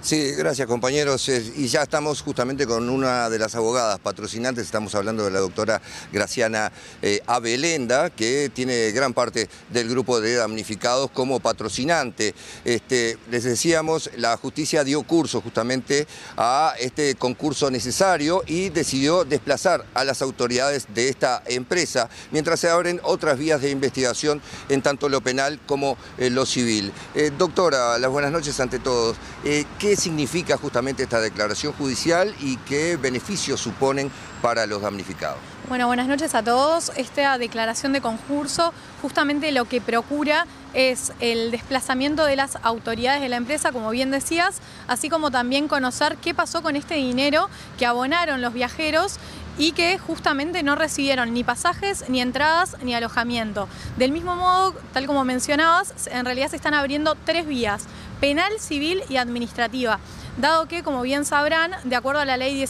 Sí, gracias compañeros. Y ya estamos justamente con una de las abogadas patrocinantes, estamos hablando de la doctora Graciana Abelenda, que tiene gran parte del grupo de damnificados como patrocinante. Les decíamos, la justicia dio curso justamente a este concurso necesario y decidió desplazar a las autoridades de esta empresa, mientras se abren otras vías de investigación en tanto lo penal como lo civil. Doctora, las buenas noches ante todos. ¿Qué significa justamente esta declaración judicial y qué beneficios suponen para los damnificados? Bueno, buenas noches a todos. Esta declaración de concurso justamente lo que procura es el desplazamiento de las autoridades de la empresa, como bien decías, así como también conocer qué pasó con este dinero que abonaron los viajeros y que justamente no recibieron ni pasajes, ni entradas, ni alojamiento. Del mismo modo, tal como mencionabas, en realidad se están abriendo tres vías: penal, civil y administrativa, dado que, como bien sabrán, de acuerdo a la ley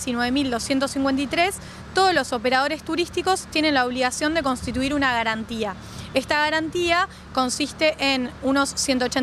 19.253, todos los operadores turísticos tienen la obligación de constituir una garantía. Esta garantía consiste en unos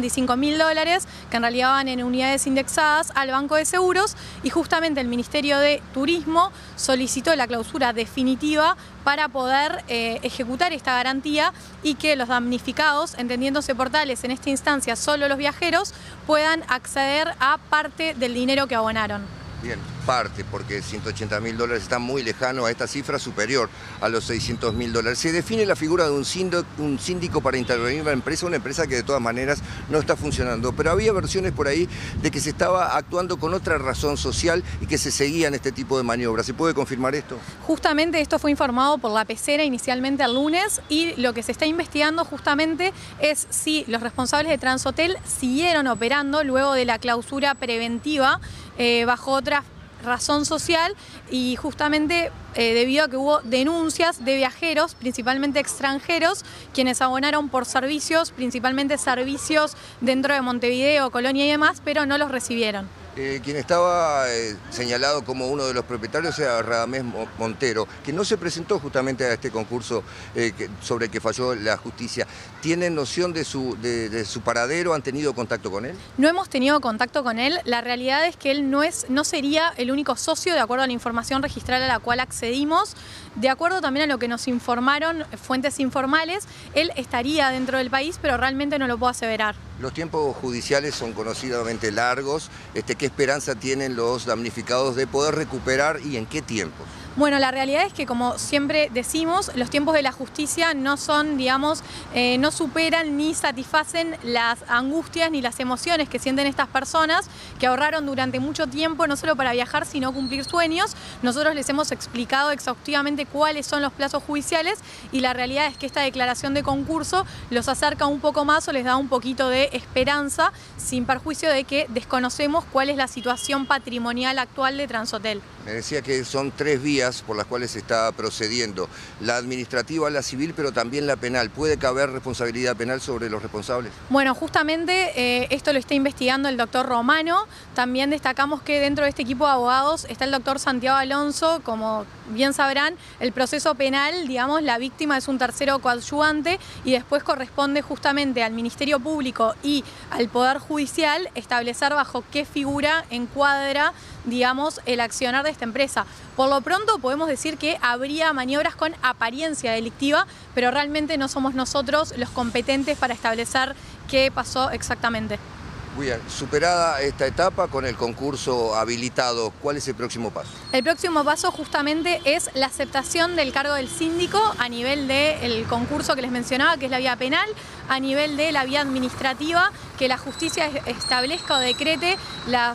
$185.000 que en realidad van en unidades indexadas al Banco de Seguros, y justamente el Ministerio de Turismo solicitó la clausura definitiva para poder ejecutar esta garantía y que los damnificados, entendiéndose por tales en esta instancia solo los viajeros, puedan acceder a parte del dinero que abonaron. Bien, parte, porque $180.000 está muy lejano a esta cifra, superior a los $600.000. Se define la figura de un síndico para intervenir en una empresa que de todas maneras no está funcionando, pero había versiones por ahí de que se estaba actuando con otra razón social y que se seguían este tipo de maniobras. ¿Se puede confirmar esto? Justamente esto fue informado por la pecera inicialmente el lunes, y lo que se está investigando justamente es si los responsables de Transhotel siguieron operando luego de la clausura preventiva bajo otra razón social, y justamente debido a que hubo denuncias de viajeros, principalmente extranjeros, quienes abonaron por servicios, principalmente servicios dentro de Montevideo, Colonia y demás, pero no los recibieron. Quien estaba señalado como uno de los propietarios era Radamés Montero, que no se presentó justamente a este concurso sobre el que falló la justicia. ¿Tienen noción de su paradero? ¿Han tenido contacto con él? No hemos tenido contacto con él. La realidad es que él no sería el único socio, de acuerdo a la información registral a la cual accedimos. De acuerdo también a lo que nos informaron fuentes informales, él estaría dentro del país, pero realmente no lo puedo aseverar. Los tiempos judiciales son conocidamente largos. ¿Qué esperanza tienen los damnificados de poder recuperar y en qué tiempo? Bueno, la realidad es que, como siempre decimos, los tiempos de la justicia no son, digamos, no superan ni satisfacen las angustias ni las emociones que sienten estas personas que ahorraron durante mucho tiempo, no solo para viajar, sino cumplir sueños. Nosotros les hemos explicado exhaustivamente cuáles son los plazos judiciales, y la realidad es que esta declaración de concurso los acerca un poco más o les da un poquito de esperanza, sin perjuicio de que desconocemos cuál es la situación patrimonial actual de Transhotel. Me decía que son tres vías por las cuales se está procediendo: la administrativa, la civil, pero también la penal. ¿Puede caber responsabilidad penal sobre los responsables? Bueno, justamente esto lo está investigando el doctor Romano. También destacamos que dentro de este equipo de abogados está el doctor Santiago Alonso. Como bien sabrán, el proceso penal, digamos, la víctima es un tercero coadyuvante, y después corresponde justamente al Ministerio Público y al Poder Judicial establecer bajo qué figura encuadra, digamos, el accionar de esta empresa. Por lo pronto podemos decir que habría maniobras con apariencia delictiva, pero realmente no somos nosotros los competentes para establecer qué pasó exactamente. Muy bien, superada esta etapa con el concurso habilitado, ¿cuál es el próximo paso? El próximo paso justamente es la aceptación del cargo del síndico a nivel del concurso que les mencionaba, que es la vía penal, a nivel de la vía administrativa, que la justicia establezca o decrete la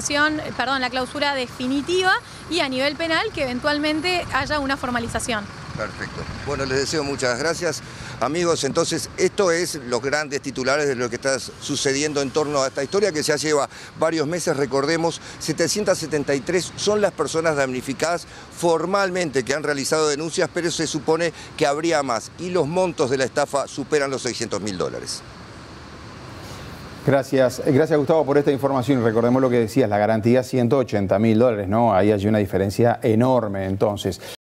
la clausura definitiva, y a nivel penal que eventualmente haya una formalización. Perfecto. Bueno, les deseo muchas gracias. Amigos, entonces, esto es los grandes titulares de lo que está sucediendo en torno a esta historia que ya lleva varios meses. Recordemos, 773 son las personas damnificadas formalmente que han realizado denuncias, pero se supone que habría más, y los montos de la estafa superan los $600.000. Gracias Gustavo por esta información, y recordemos lo que decías, la garantía $180.000, ¿no? Ahí hay una diferencia enorme entonces.